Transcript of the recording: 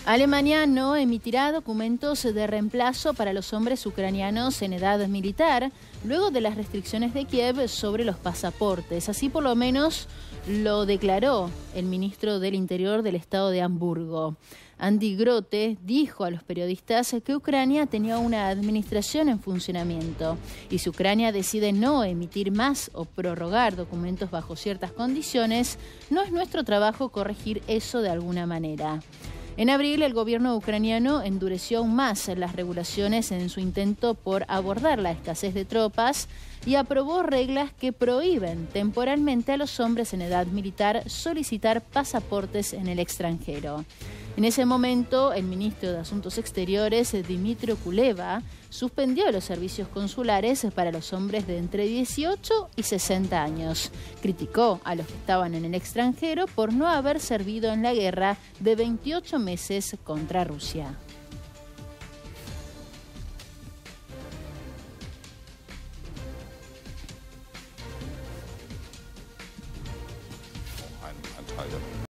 Alemania no emitirá documentos de reemplazo para los hombres ucranianos en edad militar, luego de las restricciones de Kiev sobre los pasaportes. Así por lo menos lo declaró el ministro del Interior del estado de Hamburgo. Andy Grote dijo a los periodistas que Ucrania tenía una administración en funcionamiento y si Ucrania decide no emitir más o prorrogar documentos bajo ciertas condiciones, no es nuestro trabajo corregir eso de alguna manera. En abril, el gobierno ucraniano endureció aún más las regulaciones en su intento por abordar la escasez de tropas y aprobó reglas que prohíben temporalmente a los hombres en edad militar solicitar pasaportes en el extranjero. En ese momento, el ministro de Asuntos Exteriores, Dmytro Kuleba, suspendió los servicios consulares para los hombres de entre 18 y 60 años. Criticó a los que estaban en el extranjero por no haber servido en la guerra de 28 meses contra Rusia.